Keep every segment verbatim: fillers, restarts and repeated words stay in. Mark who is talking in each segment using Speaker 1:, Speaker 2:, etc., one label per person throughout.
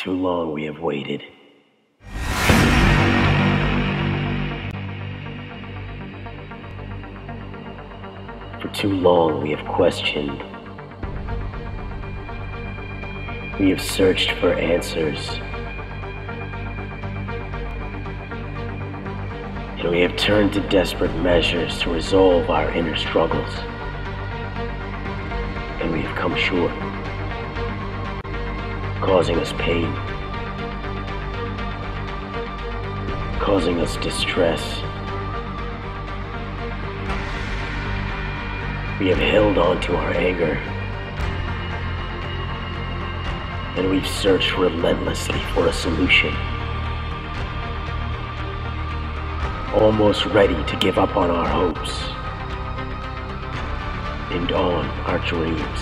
Speaker 1: too long we have waited. For too long we have questioned. We have searched for answers. And we have turned to desperate measures to resolve our inner struggles. And we have come short, causing us pain, causing us distress. We have held on to our anger, and we've searched relentlessly for a solution, almost ready to give up on our hopes and on our dreams.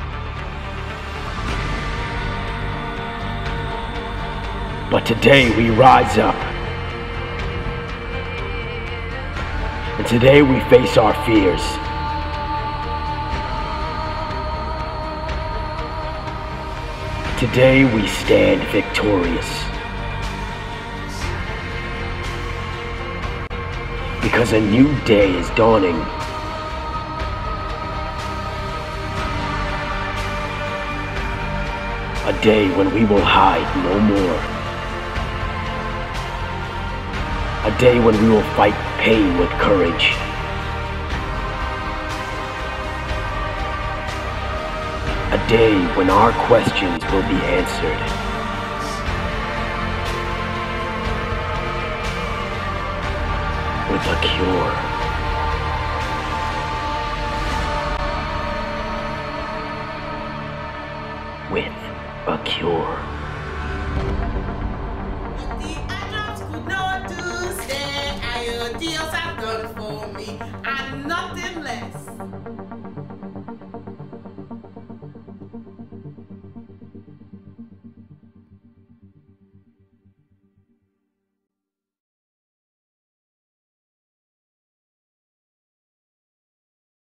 Speaker 1: But today we rise up, and today we face our fears. Today we stand victorious, because a new day is dawning. A day when we will hide no more. A day when we will fight pain with courage. A day when our questions will be answered. With a cure. With a cure.
Speaker 2: The adults could not do say, I, Dios